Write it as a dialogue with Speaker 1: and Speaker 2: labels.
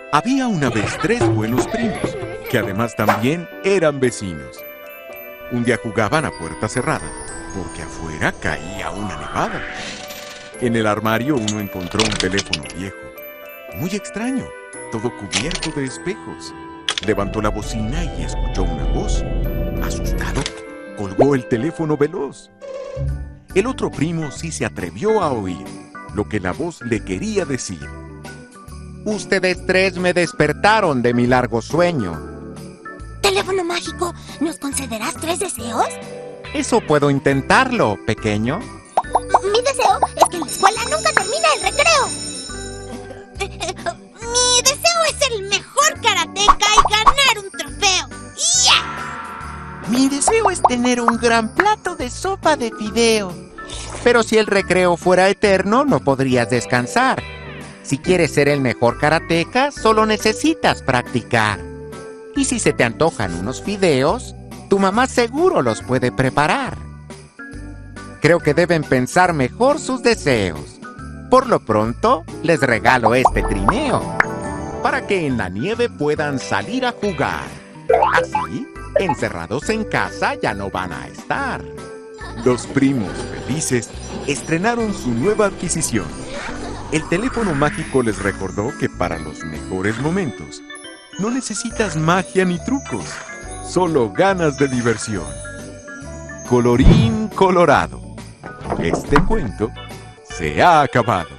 Speaker 1: Había una vez tres buenos primos, que además también eran vecinos. Un día jugaban a puerta cerrada, porque afuera caía una nevada. En el armario uno encontró un teléfono viejo, muy extraño, todo cubierto de espejos. Levantó la bocina y escuchó una voz. Asustado, colgó el teléfono veloz. El otro primo sí se atrevió a oír lo que la voz le quería decir.
Speaker 2: Ustedes tres me despertaron de mi largo sueño.
Speaker 3: Teléfono mágico, ¿nos concederás 3 deseos?
Speaker 2: Eso puedo intentarlo, pequeño.
Speaker 3: Mi deseo es que en la escuela nunca termine el recreo. Mi deseo es ser el mejor karateca y ganar un trofeo. ¡Yeah!
Speaker 4: Mi deseo es tener un gran plato de sopa de fideo.
Speaker 2: Pero si el recreo fuera eterno, no podrías descansar. Si quieres ser el mejor karateca, solo necesitas practicar. Y si se te antojan unos fideos, tu mamá seguro los puede preparar. Creo que deben pensar mejor sus deseos. Por lo pronto, les regalo este trineo, para que en la nieve puedan salir a jugar. Así, encerrados en casa ya no van a estar.
Speaker 1: Los primos felices estrenaron su nueva adquisición. El teléfono mágico les recordó que para los mejores momentos no necesitas magia ni trucos, solo ganas de diversión. Colorín colorado, este cuento se ha acabado.